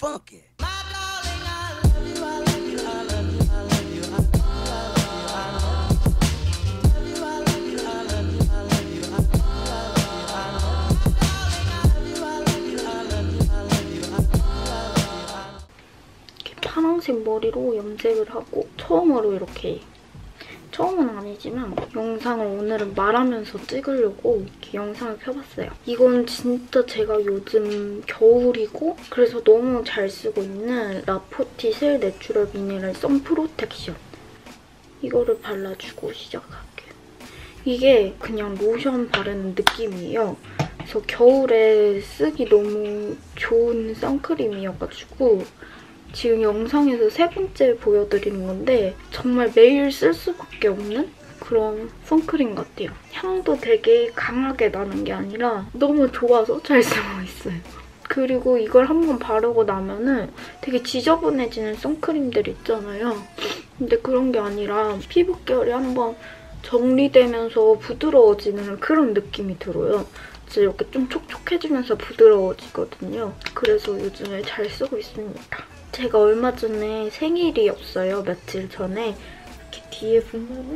funky. 파란색 머리로 염색을 하고 처음으로 이렇게, 처음은 아니지만 영상을 오늘은 말하면서 찍으려고 이렇게 영상을 켜봤어요. 이건 진짜 제가 요즘 겨울이고 그래서 너무 잘 쓰고 있는 라포티셀 내추럴 미네랄 선 프로텍션. 이거를 발라주고 시작할게요. 이게 그냥 로션 바르는 느낌이에요. 그래서 겨울에 쓰기 너무 좋은 선크림이어가지고 지금 영상에서 세 번째 보여드리는 건데 정말 매일 쓸 수밖에 없는 그런 선크림 같아요. 향도 되게 강하게 나는 게 아니라 너무 좋아서 잘 쓰고 있어요. 그리고 이걸 한번 바르고 나면은 되게 지저분해지는 선크림들 있잖아요. 근데 그런 게 아니라 피부결이 한번 정리되면서 부드러워지는 그런 느낌이 들어요. 이렇게 좀 촉촉해지면서 부드러워지거든요. 그래서 요즘에 잘 쓰고 있습니다. 제가 얼마 전에 생일이었어요. 며칠 전에. 이렇게 뒤에 보면은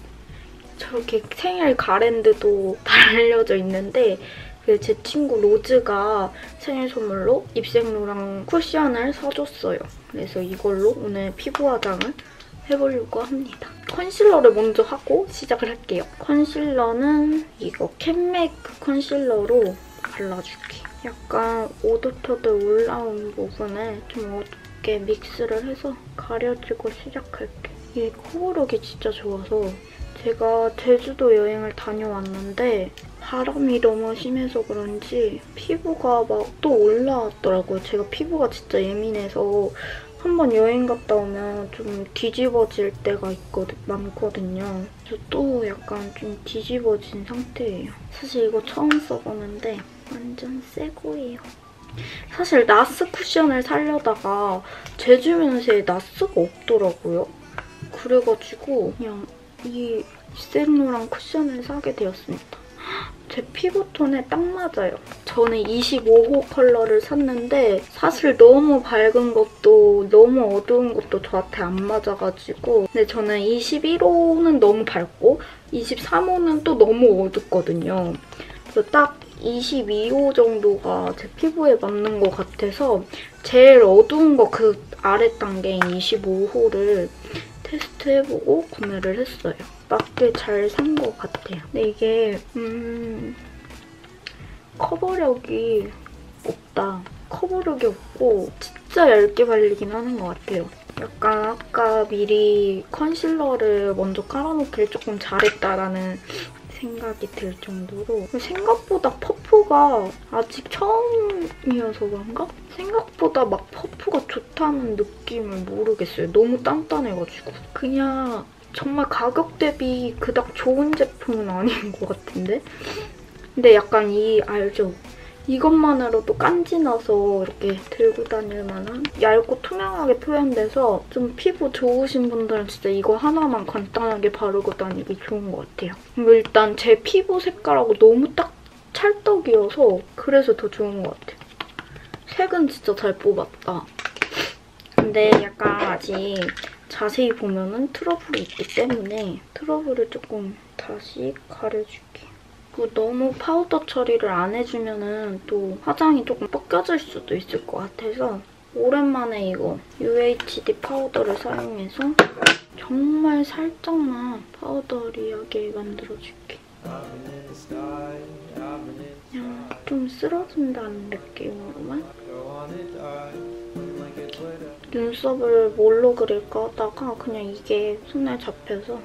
저렇게 생일 가랜드도 달려져 있는데 제 친구 로즈가 생일 선물로 입생로랑 쿠션을 사줬어요. 그래서 이걸로 오늘 피부 화장을 해보려고 합니다. 컨실러를 먼저 하고 시작을 할게요. 컨실러는 이거 캔메이크 컨실러로 발라줄게요. 약간 오돌토돌 올라온 부분에 좀 어둡게 믹스를 해서 가려주고 시작할게요. 이게 커버력이 진짜 좋아서 제가 제주도 여행을 다녀왔는데 바람이 너무 심해서 그런지 피부가 막 또 올라왔더라고요. 제가 피부가 진짜 예민해서 한번 여행 갔다 오면 좀 뒤집어질 때가 많거든요. 그래서 또 약간 좀 뒤집어진 상태예요. 사실 이거 처음 써보는데 완전 새 거예요. 사실 나스 쿠션을 사려다가 제 주변에 나스가 없더라고요. 그래가지고 그냥 이 입생로랑 쿠션을 사게 되었습니다. 제 피부톤에 딱 맞아요. 저는 25호 컬러를 샀는데 사실 너무 밝은 것도 너무 어두운 것도 저한테 안 맞아가지고 근데 저는 21호는 너무 밝고 23호는 또 너무 어둡거든요. 그래서 딱 22호 정도가 제 피부에 맞는 것 같아서 제일 어두운 거 그 아래 단계인 25호를 테스트해보고 구매를 했어요. 맞게 잘 산 것 같아요. 근데 이게 커버력이 없다. 커버력이 없고 진짜 얇게 발리긴 하는 것 같아요. 약간 아까 미리 컨실러를 먼저 깔아놓길 조금 잘했다라는 생각이 들 정도로 생각보다 퍼프가 아직 처음이어서 그런가? 생각보다 막 퍼프가 좋다는 느낌을 모르겠어요. 너무 단단해가지고. 그냥 정말 가격 대비 그닥 좋은 제품은 아닌 것 같은데? 근데 약간 알죠? 이것만으로도 깐지나서 이렇게 들고 다닐 만한 얇고 투명하게 표현돼서 좀 피부 좋으신 분들은 진짜 이거 하나만 간단하게 바르고 다니기 좋은 것 같아요. 일단 제 피부 색깔하고 너무 딱 찰떡이어서 그래서 더 좋은 것 같아요. 색은 진짜 잘 뽑았다. 근데 약간 아직 자세히 보면은 트러블이 있기 때문에 트러블을 조금 다시 가려줄게요. 너무 파우더 처리를 안 해주면은 또 화장이 조금 벗겨질 수도 있을 것 같아서 오랜만에 이거 UHD 파우더를 사용해서 정말 살짝만 파우더리하게 만들어줄게. 그냥 좀 쓰러진다는 느낌으로만. 눈썹을 뭘로 그릴까 하다가 그냥 이게 손에 잡혀서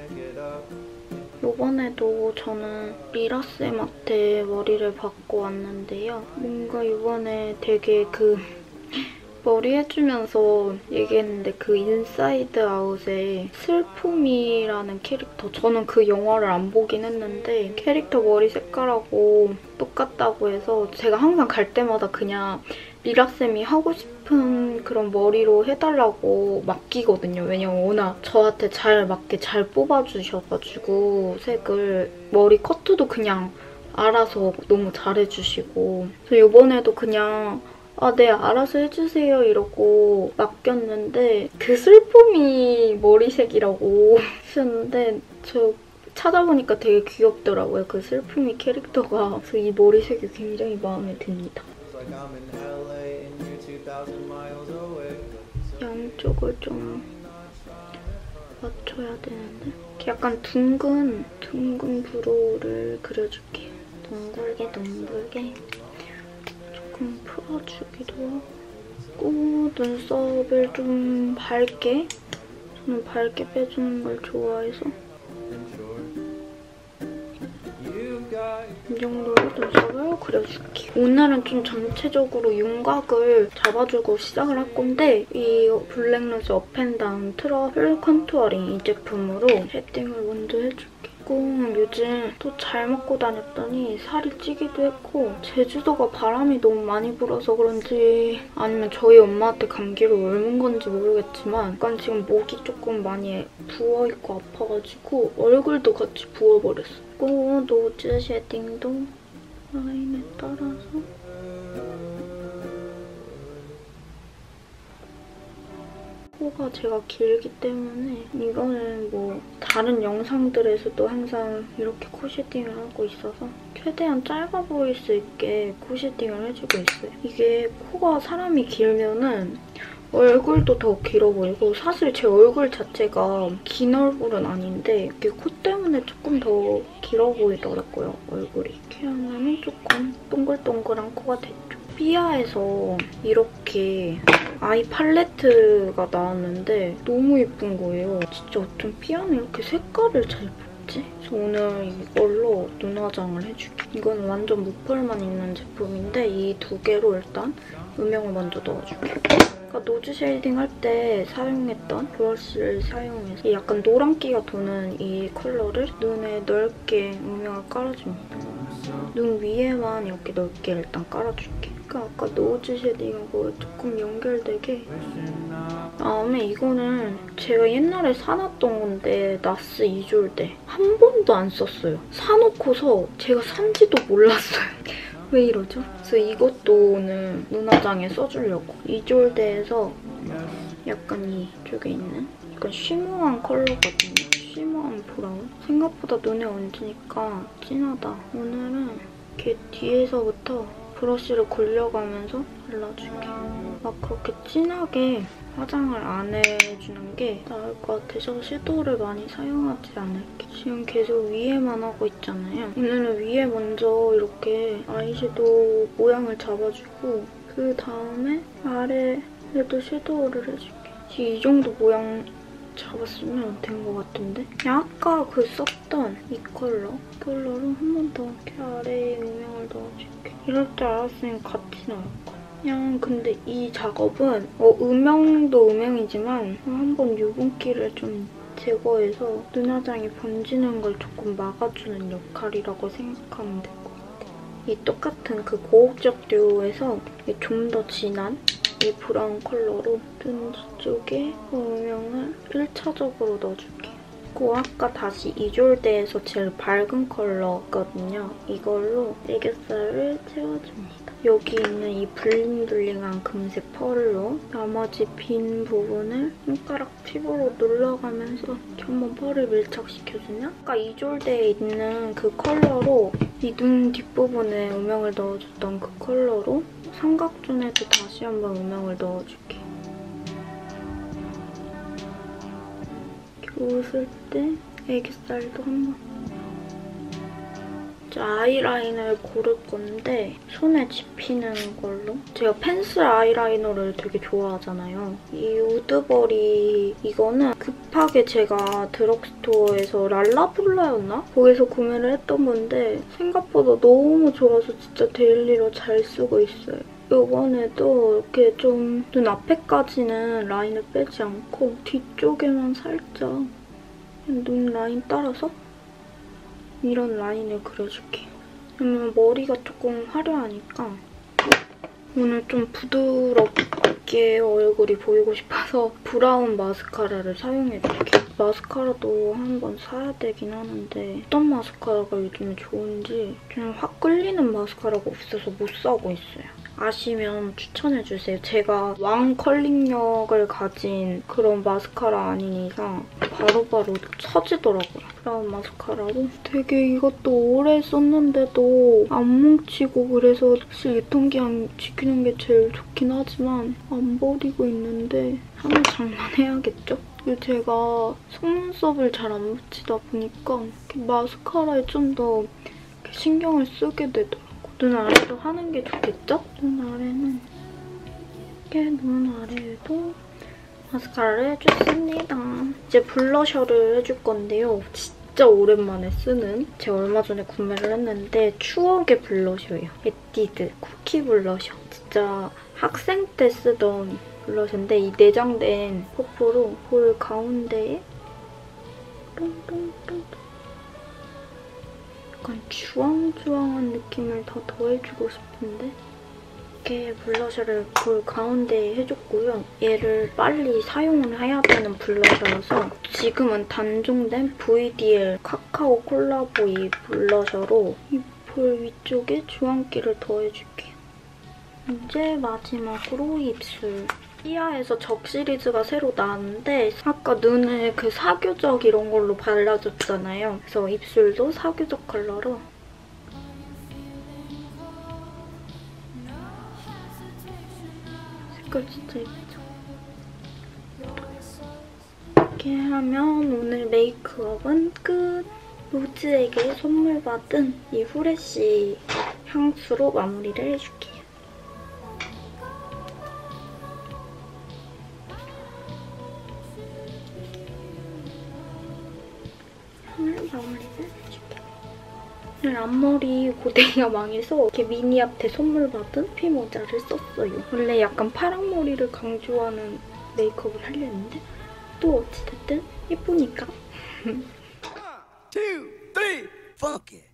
이번에도 저는 미라쌤한테 머리를 받고 왔는데요. 뭔가 이번에 되게 머리 해주면서 얘기했는데 그 인사이드 아웃의 슬픔이라는 캐릭터, 저는 그 영화를 안 보긴 했는데 캐릭터 머리 색깔하고 똑같다고 해서 제가 항상 갈 때마다 그냥 미라쌤이 하고 싶은 그런 머리로 해달라고 맡기거든요. 왜냐면 워낙 저한테 잘 맞게 잘 뽑아주셔가지고 색을 머리 커트도 그냥 알아서 너무 잘해주시고 그래서 이번에도 그냥 아, 네, 알아서 해주세요 이러고 맡겼는데 그 슬픔이 머리색이라고 하셨는데 저 찾아보니까 되게 귀엽더라고요. 그 슬픔이 캐릭터가. 그래서 이 머리색이 굉장히 마음에 듭니다. 양쪽을 좀 맞춰야 되는데 약간 둥근 브로우를 그려줄게요. 둥글게 조금 풀어주기도 하고 눈썹을 좀 밝게, 저는 밝게 빼주는 걸 좋아해서 이 정도로 눈썹을 그려줄게요. 오늘은 좀 전체적으로 윤곽을 잡아주고 시작을 할 건데 이 블랙로즈 업앤다운 트러플 컨투어링 이 제품으로 쉐딩을 먼저 해줄게요. 요즘 또 잘 먹고 다녔더니 살이 찌기도 했고 제주도가 바람이 너무 많이 불어서 그런지 아니면 저희 엄마한테 감기로 옮은 건지 모르겠지만 약간 지금 목이 조금 많이 부어있고 아파가지고 얼굴도 같이 부어버렸어. 노즈 쉐딩도 라인에 따라서 코가 제가 길기 때문에 이거는 뭐 다른 영상들에서도 항상 이렇게 코 쉐딩을 하고 있어서 최대한 짧아 보일 수 있게 코 쉐딩을 해주고 있어요. 이게 코가 사람이 길면은 얼굴도 더 길어 보이고 사실 제 얼굴 자체가 긴 얼굴은 아닌데 이게 코 때문에 조금 더 길어 보이더라고요, 얼굴이. 이렇게 하면 조금 동글동글한 코가 됐죠. 삐아에서 이렇게 아이 팔레트가 나왔는데 너무 예쁜 거예요. 진짜 어쩜 삐아는 이렇게 색깔을 잘 뽑지? 그래서 오늘 이걸로 눈 화장을 해줄게요. 이건 완전 무펄만 있는 제품인데 이 두 개로 일단 음영을 먼저 넣어줄게요. 그러니까 노즈 쉐이딩 할 때 사용했던 브러쉬를 사용해서 이 약간 노란기가 도는 이 컬러를 눈에 넓게 음영을 깔아줍니다. 눈 위에만 이렇게 넓게 일단 깔아줄게. 그러니까 아까 노즈 쉐딩하고 조금 연결되게. 다음에 이거는 제가 옛날에 사놨던 건데 나스 이졸데 한 번도 안 썼어요. 사놓고서 제가 산지도 몰랐어요. 왜 이러죠? 그래서 이것도 오늘 눈화장에 써주려고. 이졸데에서 약간 이쪽에 있는 약간 쉬머한 컬러거든요. 쉬머한 브라운. 생각보다 눈에 얹으니까 진하다. 오늘은 이렇게 뒤에서부터 브러쉬를 굴려가면서 발라줄게. 막 그렇게 진하게 화장을 안 해주는 게 나을 것 같아서 섀도우를 많이 사용하지 않을게. 지금 계속 위에만 하고 있잖아요. 오늘은 위에 먼저 이렇게 아이섀도우 모양을 잡아주고 그 다음에 아래에도 섀도우를 해줄게. 지금 이 정도 모양 잡았으면 된 것 같은데? 아까 그 썼던 이 컬러로 한 번 더 이렇게 아래에 음영을 넣어줄게. 이럴 줄 알았으면 같이 넣을 거야. 그냥 근데 이 작업은 음영도 음영이지만 한번 유분기를 좀 제거해서 눈화장이 번지는 걸 조금 막아주는 역할이라고 생각하면 될 것 같아. 이 똑같은 그 고혹적 듀오에서 좀 더 진한 이 브라운 컬러로 눈 뒤쪽에 음영을 1차적으로 넣어줄게요. 그리고 아까 다시 이졸데에서 제일 밝은 컬러거든요. 이걸로 애교살을 채워줍니다. 여기 있는 이 블링블링한 금색 펄로 나머지 빈 부분을 손가락 피부로 눌러가면서 이렇게 한번 펄을 밀착시켜주냐? 아까 이졸데에 있는 그 컬러로 이 눈 뒷부분에 음영을 넣어줬던 그 컬러로 삼각존에도 다시 한번 음영을 넣어줄게. 이렇게 웃을 때 애교살도 한번. 아이라인을 고를 건데 손에 집히는 걸로. 제가 펜슬 아이라이너를 되게 좋아하잖아요. 이 우드버리 이거는 급하게 제가 드럭스토어에서 랄라폴라였나? 거기서 구매를 했던 건데 생각보다 너무 좋아서 진짜 데일리로 잘 쓰고 있어요. 이번에도 이렇게 좀 눈 앞에까지는 라인을 빼지 않고 뒤쪽에만 살짝 눈 라인 따라서 이런 라인을 그려줄게요. 왜냐면 머리가 조금 화려하니까 오늘 좀 부드럽게 얼굴이 보이고 싶어서 브라운 마스카라를 사용해줄게요. 마스카라도 한번 사야 되긴 하는데 어떤 마스카라가 요즘에 좋은지 그냥 확 끌리는 마스카라가 없어서 못 사고 있어요. 아시면 추천해주세요. 제가 왕 컬링력을 가진 그런 마스카라 아닌 이상 바로바로 처지더라고요. 브라운 마스카라로. 되게 이것도 오래 썼는데도 안 뭉치고 그래서 사실 유통기한 지키는 게 제일 좋긴 하지만 안 버리고 있는데 한번 장만해야겠죠? 그리고 제가 속눈썹을 잘 안 붙이다 보니까 마스카라에 좀 더 신경을 쓰게 되더라고요. 눈 아래도 하는 게 좋겠죠? 눈 아래는 이렇게 눈 아래에도 마스카라를 해줬습니다. 이제 블러셔를 해줄 건데요. 진짜 오랜만에 쓰는 제가 얼마 전에 구매를 했는데 추억의 블러셔예요. 에뛰드 쿠키 블러셔. 진짜 학생 때 쓰던 블러셔인데 이 내장된 퍼프로 볼 가운데에 똥똥똥 약간 주황주황한 느낌을 더 더해주고 싶은데 이렇게 블러셔를 볼 가운데에 해줬고요. 얘를 빨리 사용을 해야 되는 블러셔여서 지금은 단종된 VDL 카카오 콜라보 이 블러셔로 이 볼 위쪽에 주황기를 더해줄게요. 이제 마지막으로 입술. 시아에서 적 시리즈가 새로 나왔는데 아까 눈에 그 사교적 이런 걸로 발라줬잖아요. 그래서 입술도 사교적 컬러로 색깔 진짜 예쁘죠? 이렇게 하면 오늘 메이크업은 끝! 로즈에게 선물 받은 이 후레쉬 향수로 마무리를 해줄게요. 마무리를 해줄게요. 오늘 앞머리 고데기가 망해서 이렇게 미니아테 선물 받은 피 모자를 썼어요. 원래 약간 파랑머리를 강조하는 메이크업을 하려 했는데 또 어찌됐든 예쁘니까. 1, 2, 3, fuck it.